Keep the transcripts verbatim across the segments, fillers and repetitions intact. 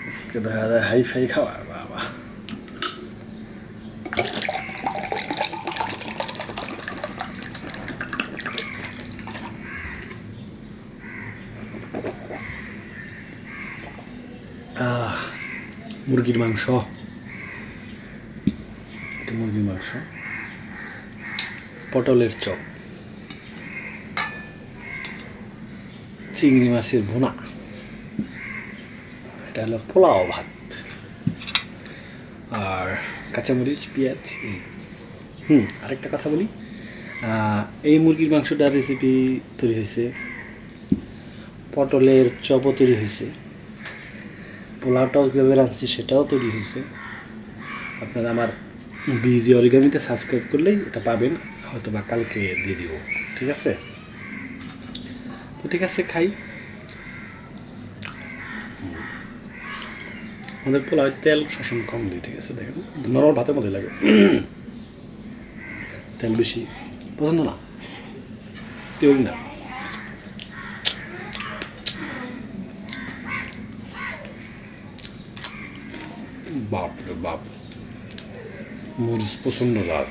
আজকে দেখা যায় হাই ফাই খাওয়ার বাবা। মুরগির মাংস, মুরগির মাংস, পটলের চপ, চিংড়ি মাছের ভুনা, এটা হলো পোলাও ভাত, আর কাঁচামরিচ পেঁয়াজ। হুম আরেকটা কথা বলি, এই মুরগির মাংসটার রেসিপি তৈরি হয়েছে, পটলের চপও তৈরি হয়েছে, পোলাওটাও কীভাবে রাঁধছি সেটাও তৈরি হয়েছে। আপনারা আমার বিজি অরিগামিতে সাবস্ক্রাইব করলেই এটা পাবেন, হয়তো বা কালকে দিয়ে দিব। ঠিক আছে, তো ঠিক আছে খাই। আমাদের পোলাওয়ের তেল সবসময় কম দিই, ঠিক আছে। দেখেন নরমাল ভাতের মধ্যে লাগে, তেল বেশি পছন্দ না, কেউ না। বাপ রে বাপ, মরিচ প্রচন্ড রাত।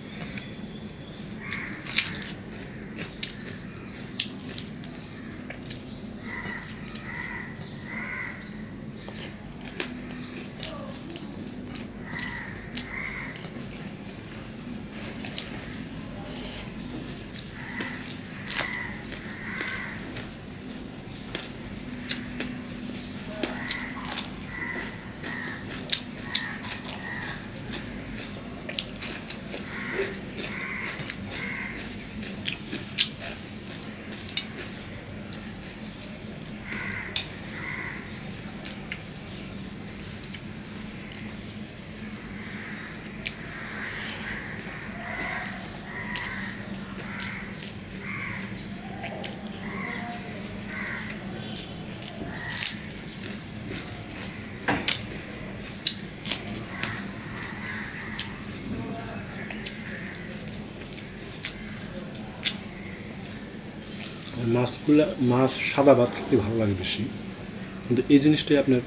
মাছগুলা মাছ সাদা ভাত খেতে ভালো লাগে বেশি, কিন্তু এই জিনিসটাই আপনার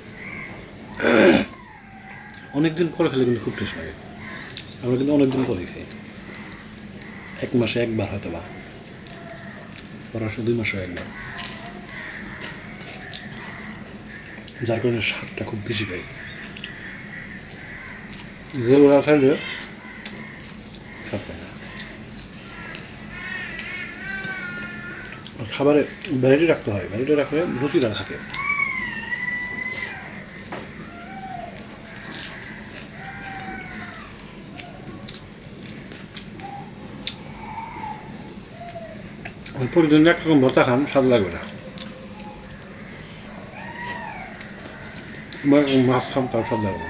অনেকদিন পরে খেলে কিন্তু খুব টেস্ট লাগে। আমরা কিন্তু অনেকদিন পরে খাই, এক মাসে একবার হয়তো বা পরাশো দুই মাসে একবার, যার কারণে স্বাদটা খুব বেশি পাই। রেগুলার খাইলে স্বাদ পায় না। খাবারে ভ্যারাইটি রাখতে হয়, ভ্যারাইটি রাখলে রুচিটা থাকে। প্রতিদিন একরকম ভর্তা খান, স্বাদ লাগবে না। মাছ খান, তার স্বাদ লাগবে না।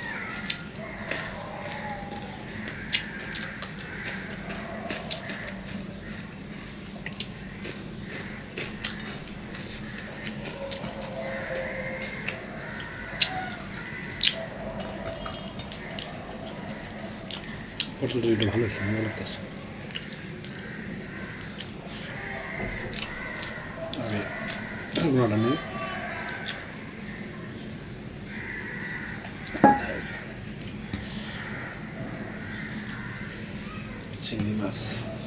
পটল তরিটা ভালো হয়েছে, ভালো লাগতেছে। নেই চিংড়ি মাছ,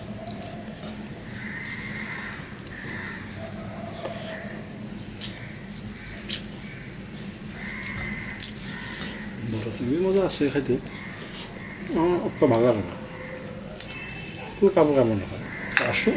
বড় চিংড়ি মজা আছে খাইতে, অত ভালো লাগে না, পুরো কামড় কামড় হয়। আসো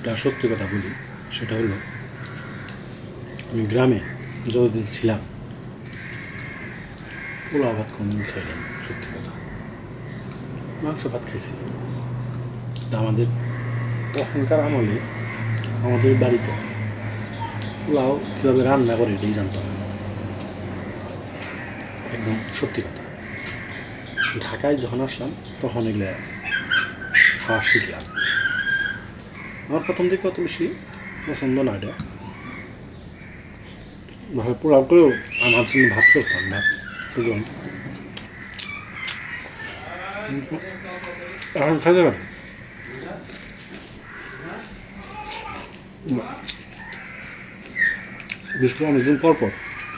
একটা সত্যি কথা বলি, সেটা হলো আমি গ্রামে যতদিন ছিলাম পোলাও ভাত কোনোদিন খাই নাই, সত্যি কথা। মাংস ভাত খাইছি। তা আমাদের তখনকার আমলে আমাদের বাড়িতে পোলাও কীভাবে রান্না করে এটাই জানতাম না, একদম সত্যি কথা। ঢাকায় যখন আসলাম তখন এগুলো খাওয়া শিখলাম। আমার প্রথম দিকে অত বেশি পছন্দ না এটা, ভাবে পোলাও করেও আমার জন্য ভাত করতাম, ভাত বুঝলাম এখন খাইতে পারি। বিশেষ করে অনেকদিন পর পর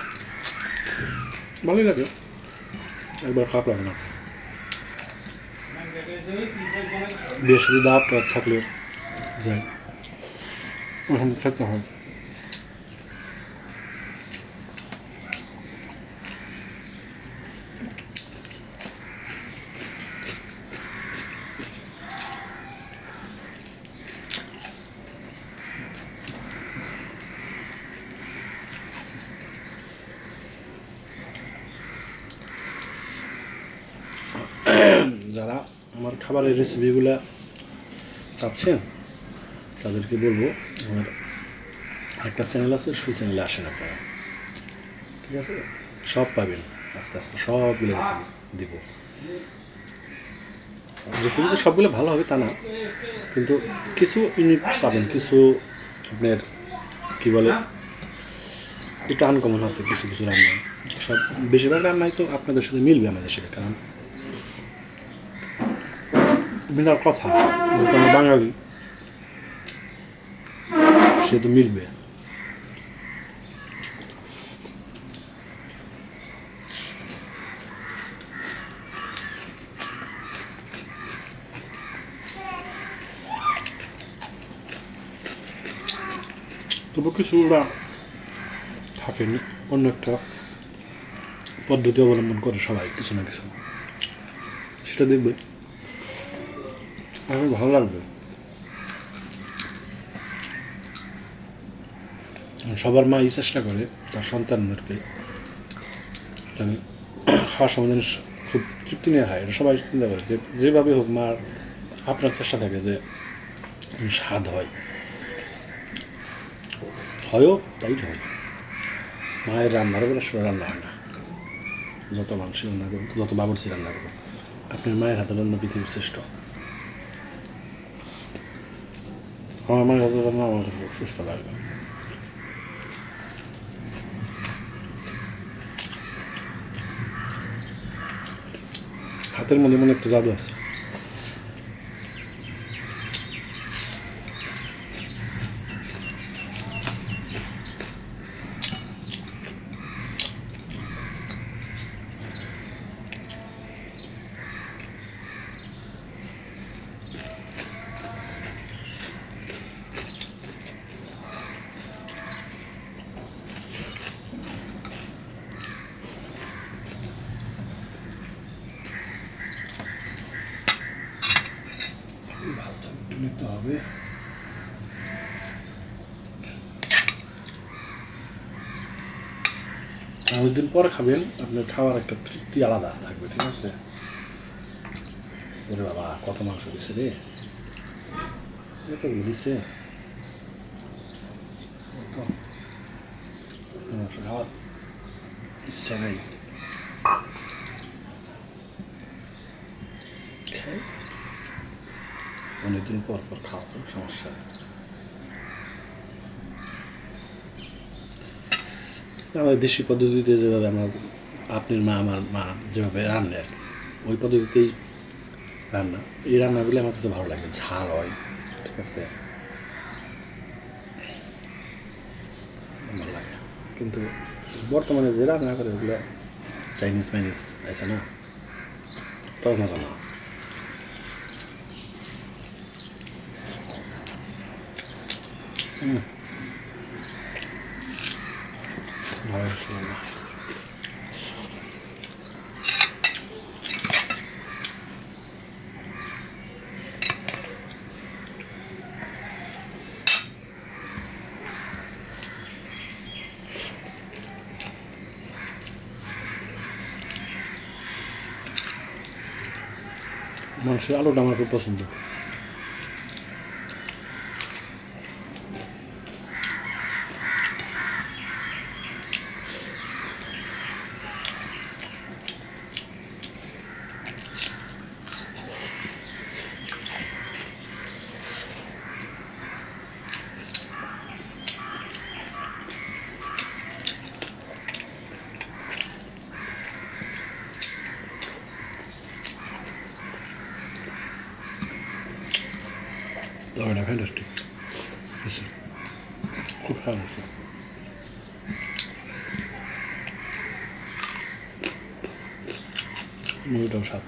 ভালোই লাগে, একবার খারাপ লাগে না। বিয়ের সাথে দাওয়াত টাওয়াত থাকলে যাই, ওখান খেতে হয়। যারা আমার খাবারের রেসিপিগুলো চাচ্ছেন তাদেরকে বলবো, আমার একটা চ্যানেল আছে, সেই চ্যানেলে আসেন আপনারা, ঠিক আছে? সব পাবেন আস্তে আস্তে, সবগুলো রেসিপি দিব। রেসিপি যে সবগুলো ভালো হবে তা না, কিন্তু কিছু ইউনিক পাবেন, কিছু আপনার কী বলে একটু আনকমন আছে কিছু কিছু রান্না। সব বেশিরভাগ রান্নাই তো আপনাদের সাথে মিলবে আমাদের সাথে, কারণ বিনার কথা যেহেতু আমরা বাঙালি সে তো মিলবে। তবু কিছুটা থাকেনি, অন্য একটা পদ্ধতি অবলম্বন করে সবাই কিছু না কিছু, সেটা দেখবে আমার ভালো লাগবে। সবার মা এই চেষ্টা করে তার সন্তানদেরকে জানি খাওয়ার সময় যেন খুব তৃপ্তি নিয়ে খায়, এটা সবাই চিন্তা করে যে যেভাবে হোক মার আপনার চেষ্টা থাকে যে স্বাদ হয়, হয়ও তাই হয়। মায়ের রান্নার উপরে আসলে রান্না হয় না, যত মাংস রান্না করুন, যত বাবুর্চি রান্না করুন, আপনার মায়ের হাতের রান্না পৃথিবীর শ্রেষ্ঠ। আমার মায়ের হাতের রান্না আমার খুব সুস্থ লাগবে। হাতের মধ্যে মনে একটু জাদু আছে। নিতে হবে অনেকদিন পরে খাবেন, আপনার খাওয়ার একটা তৃপ্তি আলাদা থাকবে, ঠিক আছে? ওরে বাবা কত মাংস দিচ্ছে রে, এত দিচ্ছে, মাংস খাওয়ার ইচ্ছা নাই। অনেকদিন পর পর খাওয়া কোনো সমস্যা নেই। আমাদের দেশি পদ্ধতিতে যেভাবে আমার আপনার মা আমার মা যেভাবে রান্না আর কি, ওই পদ্ধতিতেই রান্না। এই রান্নাগুলো আমার কাছে ভালো লাগে, ঝাল হয়, ঠিক আছে, ভালো লাগে। কিন্তু বর্তমানে যে রান্না করে ওগুলো চাইনিজ মাইনিজ আছে না, তখন মজা না। হুম ভালো ছিল না। মাংসের আলুটা আমার খুব পছন্দ। তবে ফ্যান্টাস্টিক, খুব ভালো হচ্ছে। মুভিটাও স্বাদ।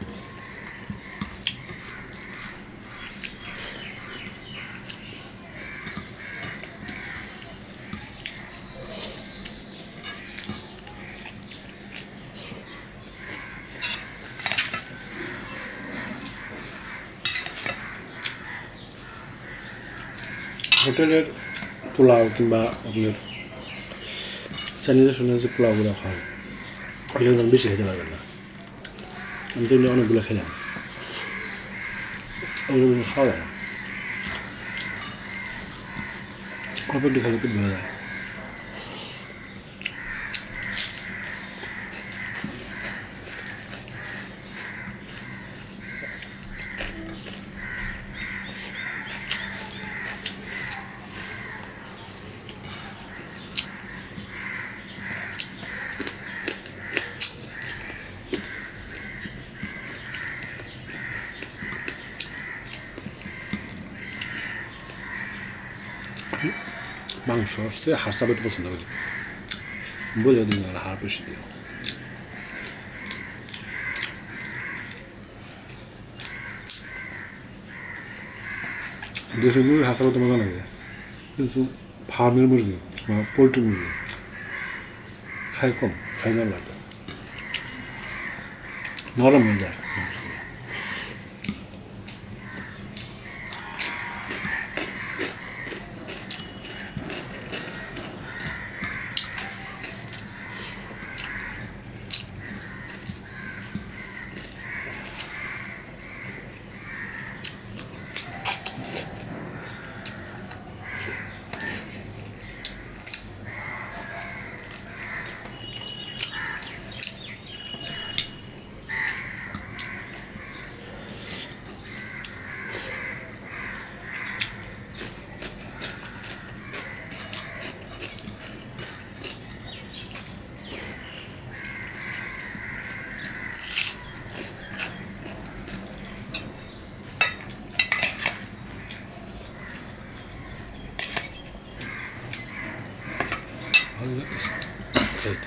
হোটেলের পোলাও কিংবা আপনার স্যানিটেশনের যে পোলাওগুলো হয় ওইটা কিন্তু বেশি খেতে পারবেন না। আমি তো অনেকগুলো খেলাম, ওগুলো কিন্তু খাওয়া যায় না, অল্প একটু খেলে খুব ভালো যায়। মাংস হচ্ছে হাড় চাপাতে পছন্দ করি, বলে দিন হাড় বেশি দিও। দেশের মুরগির হাড় চাপাতে মজা লাগে, কিন্তু ফার্মের মুরগি বা পোলট্রি মুরগি খাই কম, খাই না লাগে, নরম হয়ে যায়। Right.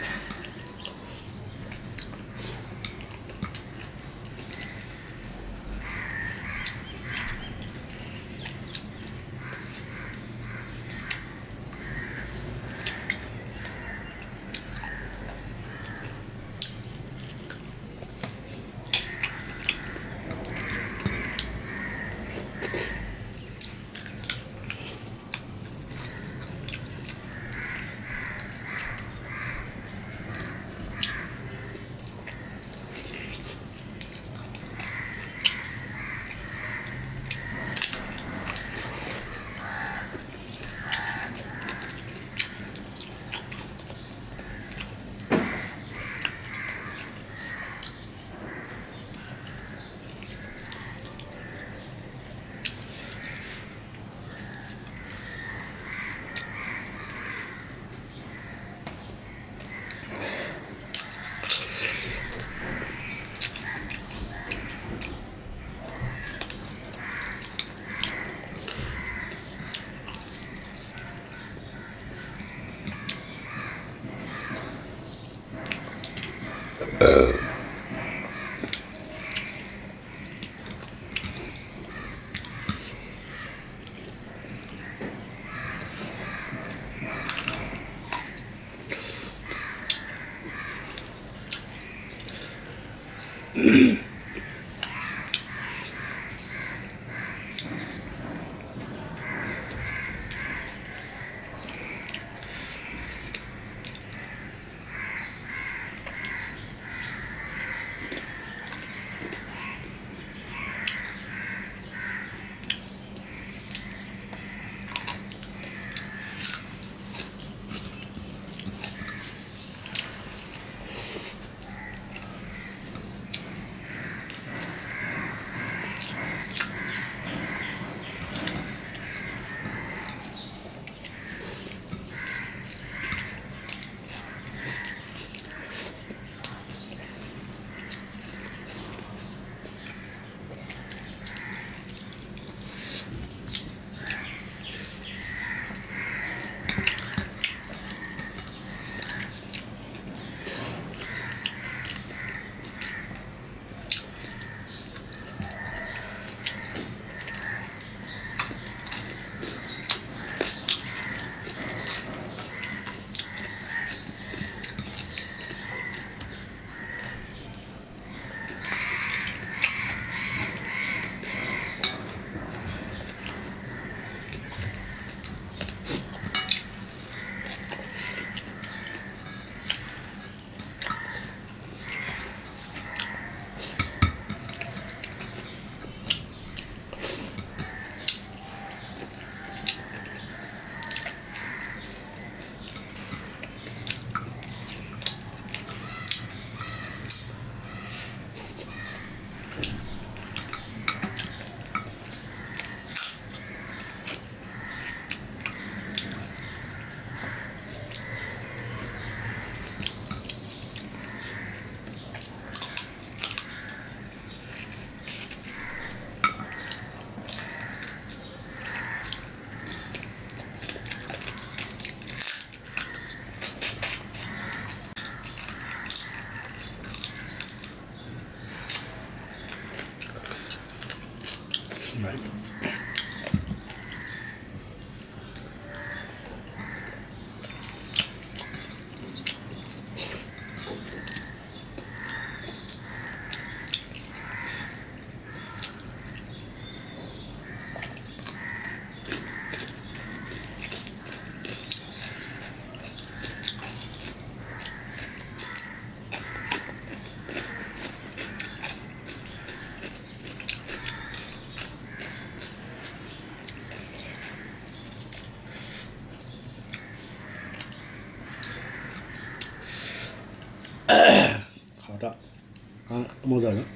মজা না।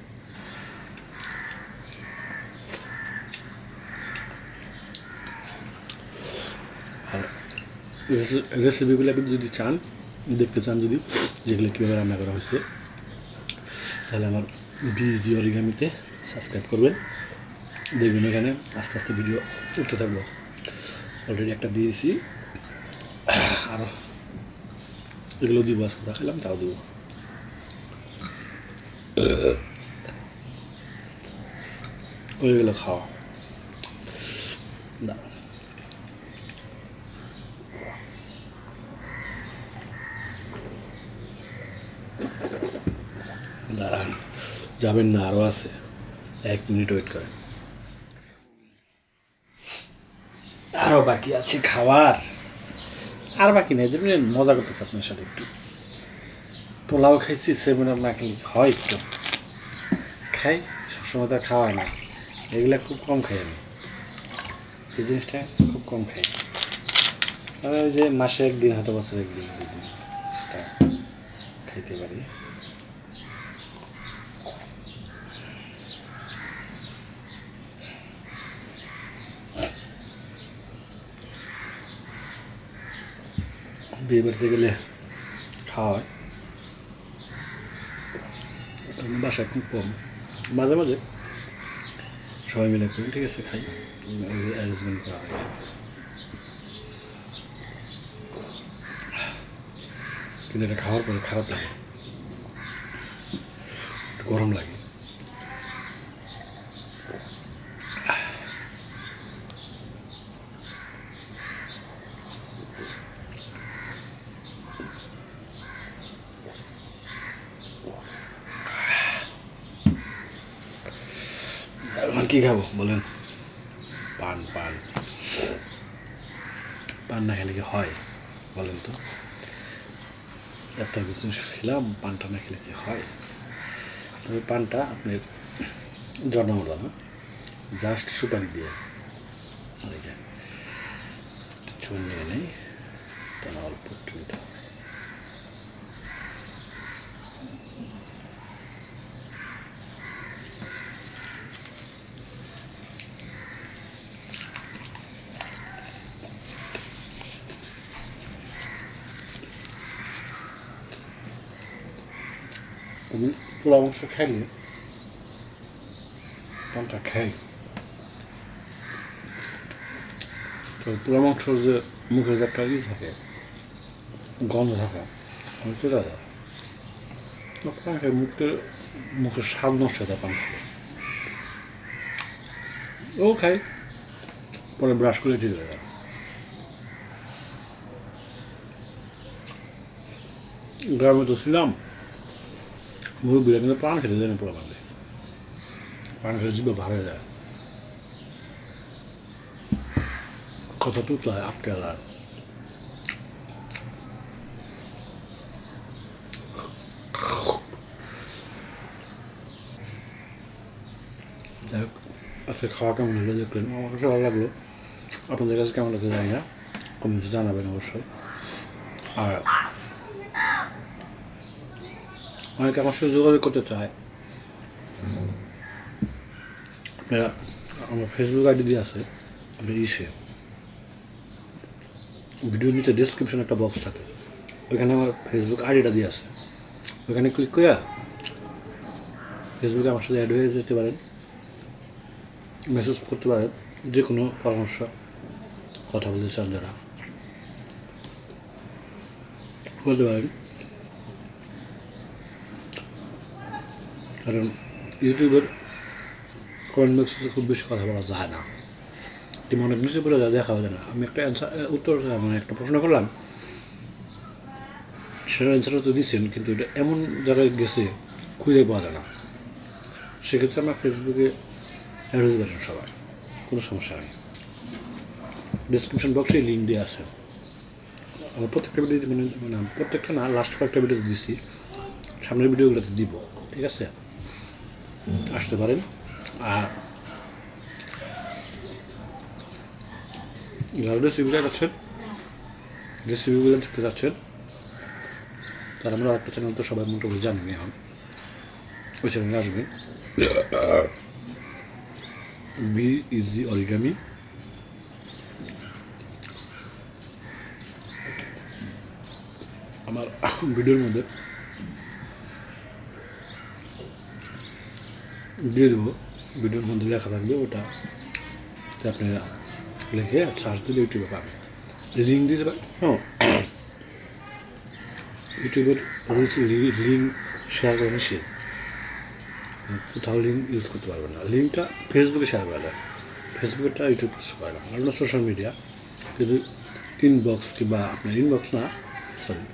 আর রেসিপিগুলো যদি চান দেখতে চান, যদি যেগুলো কীভাবে রান্না করা হয়েছে, তাহলে আমার বিজি অরিগামিতে সাবস্ক্রাইব করবেন। দেখবেন এখানে আস্তে আস্তে ভিডিও উঠতে থাকবো। অলরেডি একটা দিয়েছি, আরও এগুলো দিব। আজকে দেখালাম, তাও দিব। ওইগুলো খাওয়া না, দাঁড়ান, যাবেন না, আরও আছে, এক মিনিট ওয়েট করেন, আরও বাকি আছে খাওয়ার। আর বাকি নেই, যেমন মজা করতেছে আপনার সাথে। একটু পোলাও খাইছি, সেভেন আপ না খেলে হয়, একটু খাই, সবসময় তো খাওয়া না। এগুলো খুব কম খাই আমি, এই জিনিসটা খুব কম খাই। তবে ওই যে মাসে একদিন, হয়তো বছর একদিন দুদিন সেটা খাইতে পারি। বিয়ে বাড়িতে গেলে খাওয়া হয়, বাসায় খুব কম, মাঝে মাঝে সবাই মিলে করি, ঠিক আছে, খাই, অ্যারেঞ্জমেন্ট করা হয়। কিন্তু এটা খাওয়ার পরে খারাপ লাগে, গরম লাগে। এখন কী খাবো বলেন? পান পান পান না খেলে কি হয় বলেন তো? এত কিছু খেলাম, পানটা না খেলে কি হয়? তবে পানটা আপনার জন্মটা না, জাস্ট সুপারি দিয়ে চুন নিয়ে নেই, তাহলে অল্প একটু নিতে হবে। আমি পোলা মাংস খাইলে পানটা খাই, তো পোলা মাংস যে মুখের একটা ই থাকে, গন্ধ থাকে, আমি চলে যায়, পান খাই, মুখের মুখের স্বাদ নষ্ট হয়ে যায় পান খাই। ও খাই, পরে ব্রাশ করে ঠিক হয়ে যায়। গ্রামে তো ছিলাম, মুরব্বীরা কিন্তু পান খেতে দেয় না, পোলা পান পান খেতে জিভে ভার হয়ে যায়, কত টুকলায় আটকে যায়। যাই হোক, আজকে খাওয়া কেমন হলো দেখলেন, আমার কাছে ভালো লাগলো। আপনাদের কাছে কেমন লাগছে জানি না, কমেন্টে জানাবেন অবশ্যই। আর অনেকে আমার সাথে যোগাযোগ করতে চায়, আপনারা আমার ফেসবুক আইডি দিয়ে আছে, আপনার ইসে ভিডিওর নিচে ডিসক্রিপশনে একটা বক্স থাকে, ওইখানে আমার ফেসবুক আইডিটা দিয়ে আছে, ওইখানে ক্লিক করে ফেসবুকে আমার সাথে অ্যাড হয়ে যেতে পারেন, মেসেজ করতে পারেন, যে কোনো পরামর্শ, কথা বলতে চান যারা বলতে পারেন। কারণ ইউটিউবের কমেন্ট বক্সে খুব বেশি কথা বলা যায় না, তুমি অনেক নিচে পড়ে যা দেখা যায় না। আমি একটা অ্যান্সার উত্তর মানে একটা প্রশ্ন করলাম, সেটার অ্যান্সারও তো দিচ্ছেন, কিন্তু এটা এমন জায়গায় গেছে খুঁজে পাওয়া যায় না। সেক্ষেত্রে আমার ফেসবুকে অ্যাড হতে পারেন সবাই, কোনো সমস্যা নেই। ডিসক্রিপশন বক্সে লিঙ্ক দিয়ে আছে, আমার প্রত্যেকটা ভিডিও মানে মানে প্রত্যেকটা না, লাস্ট কয়েকটা ভিডিওতে দিচ্ছি, সামনের ভিডিওগুলোতে দিব, ঠিক আছে, আসতে পারেন। আর যারা রেসিপিটা যাচ্ছেন, রেসিপিগুলো দেখতে যাচ্ছেন, তারা আমরা একটা চ্যানেল তো সবাই মোটামুটি জানি এখন, ওই চ্যানেলে আসবে বি ইজি অরিগামি। আমার ভিডিওর মধ্যে দিয়ে দেবো, ভিডিওর মধ্যে লেখা থাকবে, ওটা আপনারা লিখে সার্চ দিলে ইউটিউবে পাবেন। লিঙ্ক দিতে পারেন। হ্যাঁ, ইউটিউবের রুলস লিঙ্ক শেয়ার করে নিষেধ, কোথাও লিঙ্ক ইউজ করতে পারবেন না। লিঙ্কটা ফেসবুকে শেয়ার করা যায়, ফেসবুকেরটা ইউটিউব ইউজ করে না, কারণ সোশ্যাল মিডিয়া। কিন্তু ইনবক্স কিংবা আপনার ইনবক্স না, সরি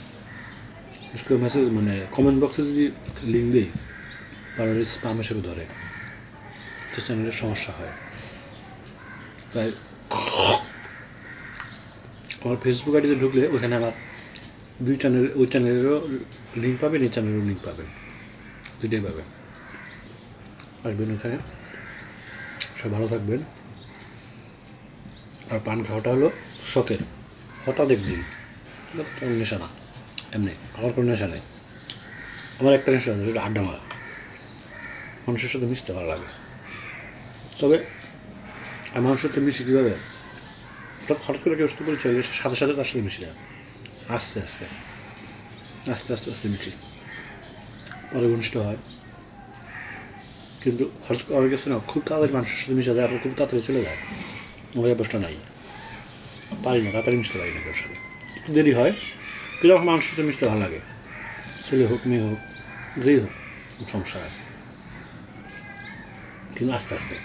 মেসেজ মানে কমেন্ট বক্সে যদি লিঙ্ক দিই তাহলে স্প্যাম হিসেবে ধরে, তো চ্যানেলের সমস্যা হয়। তাই আমার ফেসবুক আইডিতে ঢুকলে ওইখানে আমার দুই চ্যানেল, ওই চ্যানেলেরও লিঙ্ক পাবেন, এই চ্যানেলেরও লিঙ্ক পাবেন, দুইটাই পাবেন। আসবেন ওখানে, সব ভালো থাকবেন। আর পান খাওয়াটা হলো শখের, হঠাৎ একদিন, কোনো নেশা না, এমনি আমার কোনো নেশা নেই। আমার একটা নেশা আছে, সেটা আড্ডা মারা, মানুষের সাথে মিশতে ভালো লাগে। তবে আর মানুষের সাথে মিশি কীভাবে, হঠাৎ হঠাৎ করে কেউ করে চলে এসে সাথে সাথে তার সাথে মিশে যায়, আস্তে আস্তে আস্তে আস্তে আস্তে মিশি, পরে ঘনিষ্ঠ হয়। কিন্তু হঠাৎ করে অনেক কিছু না, খুব তাড়াতাড়ি মানুষের সাথে মিশে যায়, আপনার খুব তাড়াতাড়ি চলে যায়। আমার অভ্যাসটা নাই, পারি না, তাড়াতাড়ি মিশতে পারি না কেউ সাথে, একটু দেরি হয়। কিন্তু আমার মানুষের সাথে মিশতে ভালো লাগে, ছেলে হোক মেয়ে হোক যেই হোক, সমস্যা হয়, কিন্তু আস্তে আস্তে।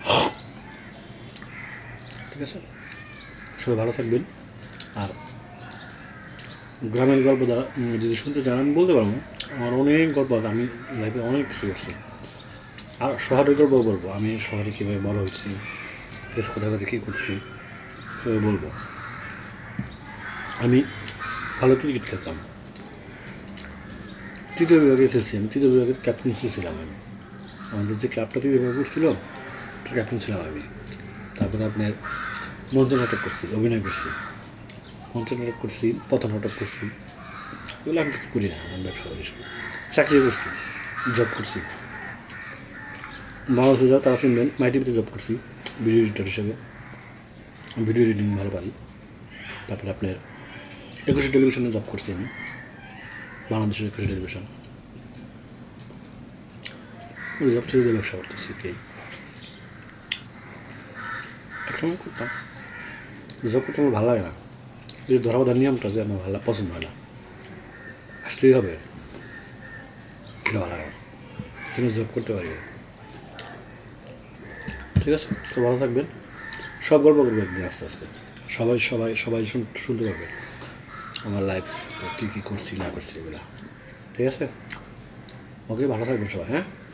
ঠিক আছে, সবাই ভালো থাকবেন। আর গ্রামের গল্প দ্বারা যদি শুনতে চান আমি বলতে পারবো, আমার অনেক গল্প আছে, আমি লাইফে অনেক কিছু করছি। আর শহরের গল্প বলবো, আমি শহরে কীভাবে বড় হয়েছি, কোথায় কোথায় কী করছি সেভাবে বলবো। আমি ভালো ক্রিকেট খেলতাম, তৃতীয় বিভাগে খেলছি, আমি তৃতীয় বিভাগের ক্যাপ্টেন্সি ছিলাম। আমি আমাদের যে ক্লাবটা তৃতীয় বিভাগে উঠছিল ক্যাপ্টেন ছিলাম আমি। তারপরে আপনার মঞ্চ নাটক করছি, অভিনয় করছি, মঞ্চ নাটক করছি, পথ নাটক করছি, এগুলো আমি কিছু করি না, আমার ব্যবসা করি। চাকরি করছি, জব করছি, বাংলাদেশে যাও তারা শুনবেন, মাই টিভিতে জব করছি ভিডিও এডিটর হিসেবে, ভিডিও এডিটিং ভালো পারি। তারপরে আপনার একুশে টেলিভিশনে জব করছি আমি, বাংলাদেশের একুশে টেলিভিশন, ওই জব ছেড়ে দিয়ে ব্যবসা করতেছি। কে একসময় করতাম, জব করতে আমার ভালো লাগে না, এই যে ধরাবাধার নিয়মটা যে আমার ভালো পছন্দ হয় না, আসতেই হবে, এটা ভালো লাগে না, সেটা জব করতে পারি। ঠিক আছে, খুব ভালো থাকবেন। সব গল্প করবে একদিন আস্তে আস্তে, সবাই সবাই সবাই শুনতে পারবে আমার লাইফ কী কী করছি না করছি এগুলো। ঠিক আছে, ওকে, ভালো থাকবেন সবাই। হ্যাঁ।